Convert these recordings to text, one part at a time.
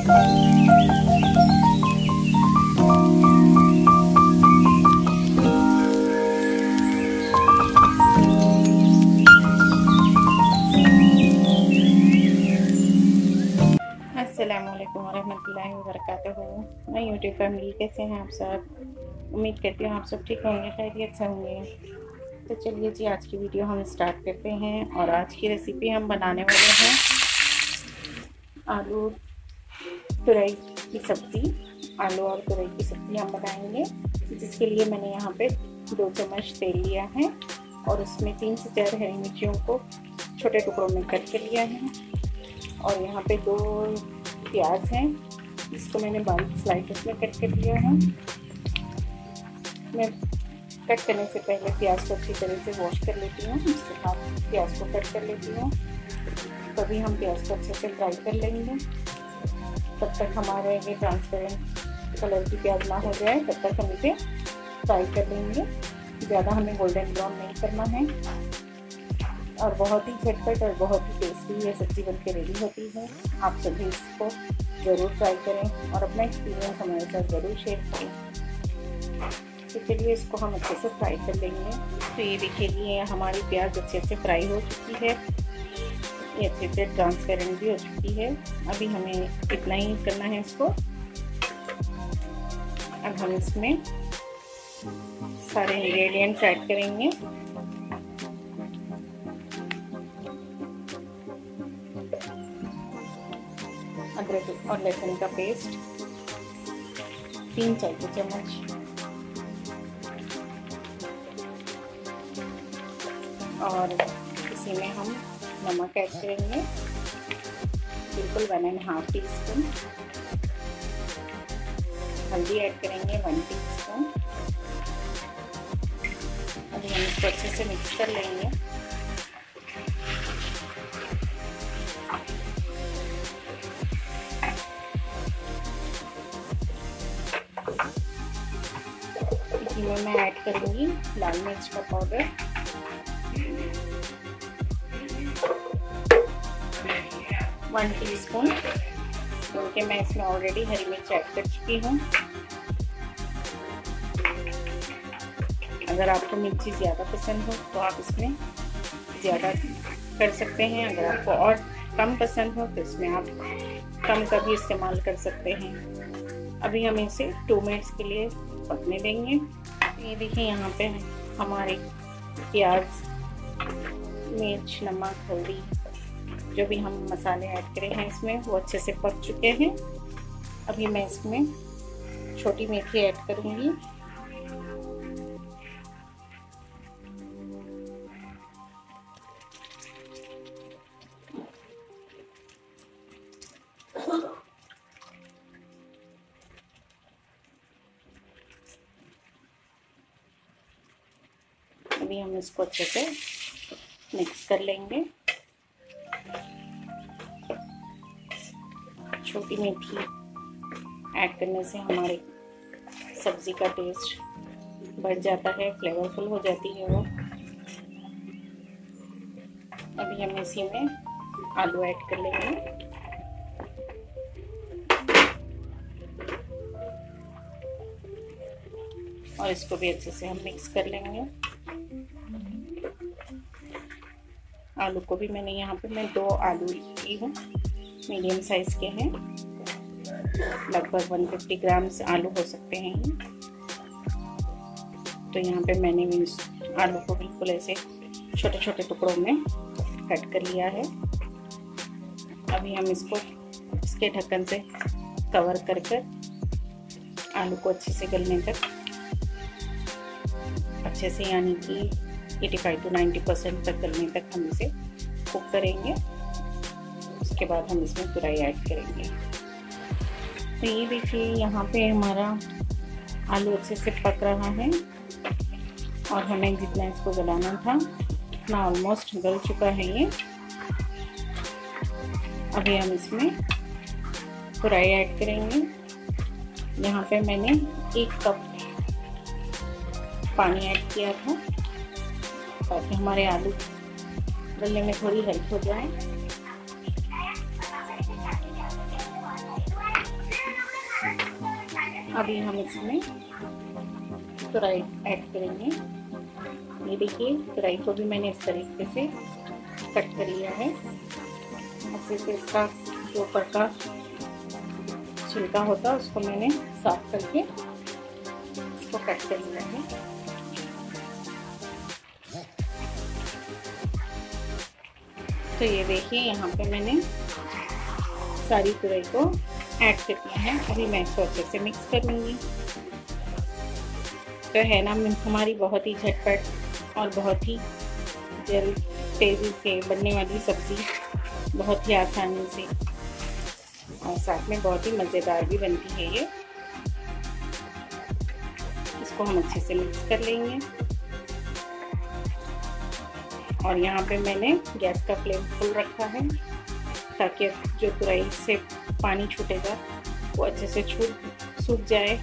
अस्सलामुअलैकुम वरहमतुल्लाहि वबरकातुहू। मैं यूट्यूब फैमिली, कैसे हैं आप सब? उम्मीद करती हूँ आप सब ठीक होंगे, खैरियत से होंगे। तो चलिए जी, आज की वीडियो हम स्टार्ट करते हैं। और आज की रेसिपी हम बनाने वाले हैं आलू तुरई की सब्ज़ी। आलू और तुरई की सब्ज़ी हम बनाएंगे, जिसके लिए मैंने यहाँ पे 2 चम्मच तेल लिया है और उसमें 3 से 4 हरी मिर्चियों को छोटे टुकड़ों में कट कर लिया है। और यहाँ पे 2 प्याज हैं, इसको मैंने 12 स्लाइसेस में कट कर लिया है। मैं कट करने से पहले प्याज को अच्छी तरह से वॉश कर लेती हूँ, उसके बाद प्याज को कट कर लेती हूँ। तभी हम प्याज को अच्छे से फ्राई कर लेंगे। तब तक हमारे ये ट्रांसपेरेंट कलर की प्याज ना हो जाए, तब तक हम इसे फ्राई कर लेंगे। ज़्यादा हमें गोल्डन ब्राउन नहीं करना है। और बहुत ही झटपट और बहुत ही टेस्टी ये सब्ज़ी बनके रेडी होती है। आप सभी इसको ज़रूर ट्राई करें और अपना एक्सपीरियंस हमारे साथ ज़रूर शेयर करें। तो चलिए इसको हम अच्छे से फ्राई कर लेंगे। तो ये देखिए, ये हमारी प्याज अच्छे से फ्राई हो चुकी है, ये अच्छे से ट्रांसपेरेंट भी हो चुकी है। अभी हमें इतना ही करना है इसको। अब हम इसमें सारे इंग्रेडिएंट्स ऐड करेंगे। अदरक और लहसुन का पेस्ट 3 चाय के चम्मच, और इसी में हम नमक ऐड करेंगे, बिल्कुल 1.5 टीस्पून। हल्दी ऐड करेंगे 1 टीस्पून। अभी हम इसको अच्छे से मिक्स कर लेंगे। इसमें मैं ऐड करूँगी लाल मिर्च का पाउडर, 1 टीस्पून, क्योंकि मैं इसमें ऑलरेडी हरी मिर्च ऐड कर चुकी हूँ। अगर आपको मिर्ची ज़्यादा पसंद हो तो आप इसमें ज़्यादा कर सकते हैं। अगर आपको और कम पसंद हो तो इसमें आप कम का भी इस्तेमाल कर सकते हैं। अभी हम इसे 2 मिनट्स के लिए पकने देंगे। ये देखिए, यहाँ पे हमारे प्याज, मिर्च, नमक, हल्दी, जो भी हम मसाले ऐड करे हैं इसमें, वो अच्छे से पक चुके हैं। अभी मैं इसमें छोटी मेथी ऐड करूँगी। अभी हम इसको अच्छे से मिक्स कर लेंगे। छोटी मेथी ऐड करने से हमारे सब्ज़ी का टेस्ट बढ़ जाता है, फ्लेवरफुल हो जाती है वो। अभी हम इसी में आलू ऐड कर लेंगे। और इसको भी अच्छे से हम मिक्स कर लेंगे। आलू को भी मैंने यहाँ पे 2 आलू ली हूँ, मीडियम साइज़ के हैं, लगभग 150 ग्राम्स आलू हो सकते हैं। तो यहाँ पे मैंने आलू को बिल्कुल ऐसे छोटे छोटे टुकड़ों में कट कर लिया है। अभी हम इसको इसके ढक्कन से कवर कर आलू को अच्छे से गलने तक, अच्छे से यानी कि 85 to 90% तक गलने तक हम इसे कुक करेंगे। उसके बाद हम इसमें तुरई ऐड करेंगे। तो ये देखिए, यहाँ पे हमारा आलू अच्छे से पक रहा है और हमें जितना इसको गलाना था उतना ऑलमोस्ट गल चुका है ये। अभी हम इसमें तुरई ऐड करेंगे। यहाँ पे मैंने 1 कप पानी ऐड किया था, ताकि हमारे आलू गलने में थोड़ी हेल्प हो जाए। अभी हम इसमें तुरई ऐड करेंगे। ये देखिए, तुरई को भी मैंने इस तरीके से कट कर लिया है। अच्छे से इसका जो ऊपर का छिलका होता है उसको मैंने साफ करके इसको कट कर लिया है। तो ये देखिए, यहाँ पे मैंने सारी तुरई को ऐड कर दिया है। अभी मैं इसको अच्छे से मिक्स कर लूँगी। तो है ना हमारी बहुत ही झटपट और बहुत ही जल्द तेज़ी से बनने वाली सब्ज़ी, बहुत ही आसानी से और साथ में बहुत ही मज़ेदार भी बनती है ये। इसको हम अच्छे से मिक्स कर लेंगे। और यहाँ पे मैंने गैस का फ्लेम फुल रखा है ताकि जो तुरई से पानी छूटेगा वो अच्छे से सूख जाए।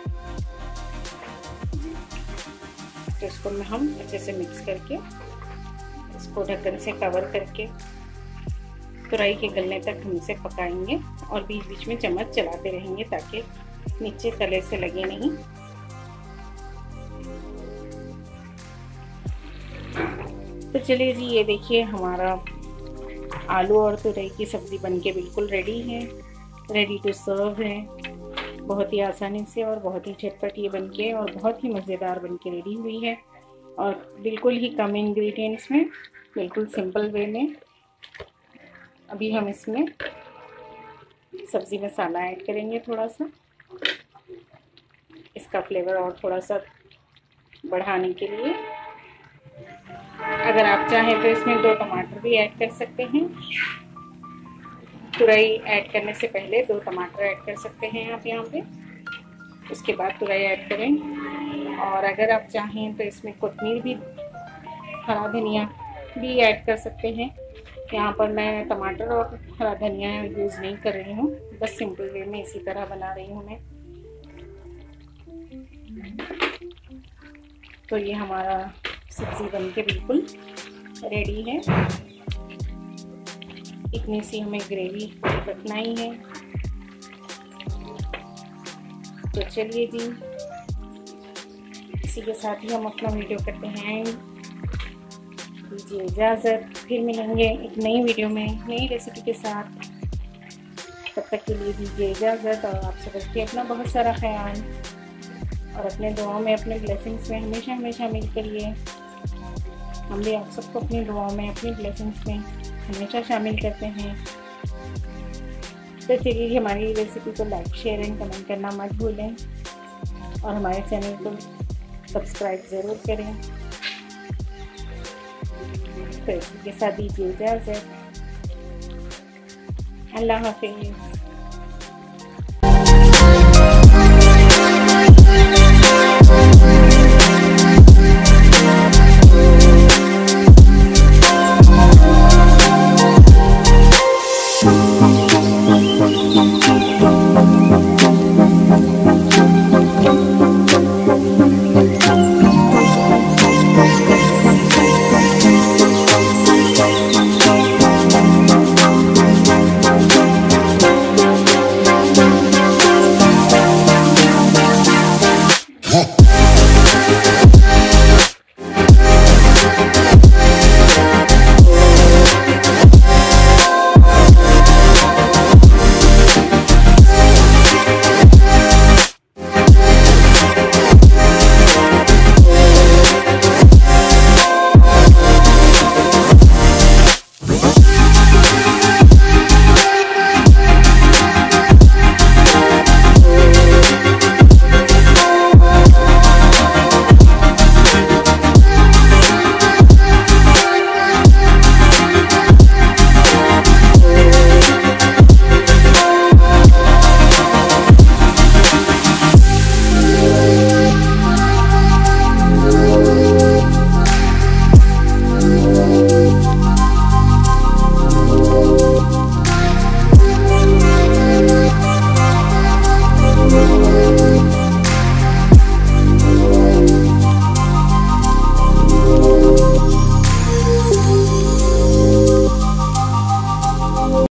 तो इसको हम अच्छे से मिक्स करके इसको ढक्कन से कवर करके तुरई के गलने तक हम इसे पकाएंगे और बीच बीच में चम्मच चलाते रहेंगे ताकि नीचे तले से लगे नहीं। तो चलिए जी, ये देखिए हमारा आलू और तुरई की सब्ज़ी बनके बिल्कुल रेडी है, रेडी टू सर्व है। बहुत ही आसानी से और बहुत ही झटपट ये बनके और बहुत ही मज़ेदार बनके रेडी हुई है और बिल्कुल ही कम इंग्रेडिएंट्स में, बिल्कुल सिंपल वे में। अभी हम इसमें सब्ज़ी मसाला ऐड करेंगे थोड़ा सा, इसका फ्लेवर और थोड़ा सा बढ़ाने के लिए। अगर आप चाहें तो इसमें 2 टमाटर भी ऐड कर सकते हैं। तुरई ऐड करने से पहले 2 टमाटर ऐड कर सकते हैं आप यहाँ पे, उसके बाद तुरई ऐड करें। और अगर आप चाहें तो इसमें कोतमीर भी, हरा धनिया भी ऐड कर सकते हैं। यहाँ पर मैं टमाटर और हरा धनिया यूज़ नहीं कर रही हूँ, बस सिंपल वे में इसी तरह बना रही हूँ मैं। तो ये हमारा सब्ज़ी बनके बिल्कुल रेडी है। इतनी सी हमें ग्रेवी रखना ही है। तो चलिए जी, इसी के साथ ही हम अपना वीडियो करते हैं। दीजिए इजाज़त, फिर मिलेंगे एक नई वीडियो में नई रेसिपी के साथ। तब तक के लिए दीजिए इजाज़त और आप सब रखिए अपना बहुत सारा ख्याल और अपने दुआओं में, अपने ब्लेसिंग्स में हमेशा हमेशा मिल करिए। हम भी आप सबको अपनी दुआओं में, अपनी ब्लेसिंग्स में हमेशा शामिल करते हैं। तो चलिए, हमारी रेसिपी को लाइक, शेयर एंड कमेंट करना मत भूलें और हमारे चैनल को सब्सक्राइब ज़रूर करें। तो इसी के साथ दीजिए इजाज़त। अल्लाह हाफिज़।